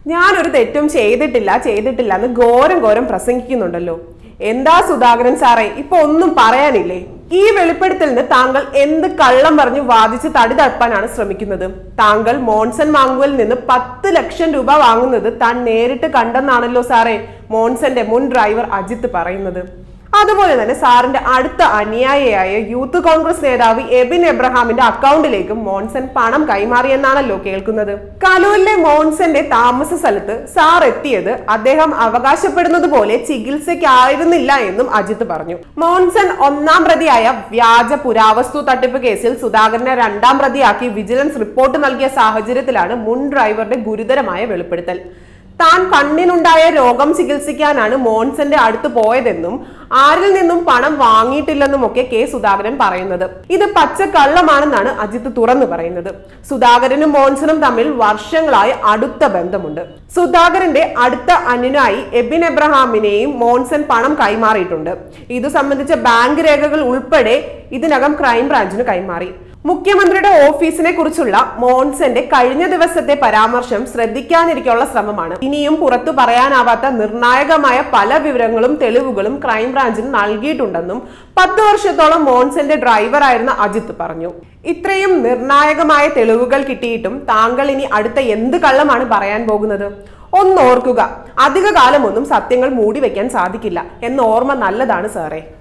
ഞാനൊരു തെറ്റും ചെയ്തിട്ടില്ല എന്ന് ഘോരം പ്രസംഗിക്കുന്നുണ്ടല്ലോ. എന്താ സുധാകരൻ സാറേ, ഇപ്പൊ ഒന്നും പറയാനില്ലേ? ഈ വെളിപ്പെടുത്തലിന് താങ്കൾ എന്ത് കള്ളം പറഞ്ഞു വാദിച്ച് തടി തപ്പാനാണ് ശ്രമിക്കുന്നത്? താങ്കൾ മോൺസൺ മാങ്കുവിൽ നിന്ന് 10 ലക്ഷം രൂപ വാങ്ങുന്നത് താൻ നേരിട്ട് കണ്ടെന്നാണല്ലോ സാറേ മോൺസന്റെ മുൻ ഡ്രൈവർ അജിത്ത് പറയുന്നത്. അതുപോലെ തന്നെ സാറിന്റെ അടുത്ത അനുയായിയായ യൂത്ത് കോൺഗ്രസ് നേതാവ് എബിൻ എബ്രഹാമിന്റെ അക്കൗണ്ടിലേക്കും മോൺസൺ പണം കൈമാറിയെന്നാണല്ലോ കേൾക്കുന്നത്. കലൂരിലെ മോൺസന്റെ താമസ സ്ഥലത്ത് സാർ എത്തിയത് അദ്ദേഹം അവകാശപ്പെടുന്നത് പോലെ ചികിത്സയ്ക്കായിരുന്നില്ല എന്നും അജിത്ത് പറഞ്ഞു. മോൺസൺ 1-ാം പ്രതിയായ വ്യാജ പുരാവസ്തു തട്ടിപ്പ് കേസിൽ സുധാകരനെ 2-ാം പ്രതിയാക്കി വിജിലൻസ് റിപ്പോർട്ട് നൽകിയ സാഹചര്യത്തിലാണ് മുൻ ഡ്രൈവറുടെ ഗുരുതരമായ വെളിപ്പെടുത്തൽ. താൻ കണ്ണിനുണ്ടായ രോഗം ചികിത്സിക്കാനാണ് മോൺസന്റെ അടുത്ത് പോയതെന്നും ആരിൽ നിന്നും പണം വാങ്ങിയിട്ടില്ലെന്നും ഒക്കെ കെ സുധാകരൻ പറയുന്നത്. ഇത് പച്ചക്കള്ളമാണെന്നാണ് അജിത്ത് തുറന്നു പറയുന്നത്. സുധാകരനും മോൺസണും തമ്മിൽ വർഷങ്ങളായി അടുത്ത ബന്ധമുണ്ട്. സുധാകരന്റെ അടുത്ത അനുനായി എബിൻ എബ്രഹാമിനെയും മോൺസൺ പണം കൈമാറിയിട്ടുണ്ട്. ഇതു സംബന്ധിച്ച ബാങ്ക് രേഖകൾ ഉൾപ്പെടെ ഇതിനകം ക്രൈംബ്രാഞ്ചിന് കൈമാറി. മുഖ്യമന്ത്രിയുടെ ഓഫീസിനെ കുറിച്ചുള്ള മോൺസന്റെ കഴിഞ്ഞ ദിവസത്തെ പരാമർശം ശ്രദ്ധിക്കാനിരിക്കാനുള്ള ശ്രമമാണ്. ഇനിയും പുറത്തു പറയാനാവാത്ത നിർണായകമായ പല വിവരങ്ങളും തെളിവുകളും ക്രൈംബ്രാഞ്ചിന് നൽകിയിട്ടുണ്ടെന്നും 10 വർഷത്തോളം മോൺസന്റെ ഡ്രൈവറായിരുന്ന അജിത്ത് പറഞ്ഞു. ഇത്രയും നിർണായകമായ തെളിവുകൾ കിട്ടിയിട്ടും താങ്കൾ ഇനി അടുത്ത എന്ത് കള്ളമാണ് പറയാൻ പോകുന്നത്? ഒന്നോർക്കുക, അധിക കാലമൊന്നും സത്യങ്ങൾ മൂടി വെക്കാൻ സാധിക്കില്ല എന്ന ഓർമ്മ നല്ലതാണ് സാറേ.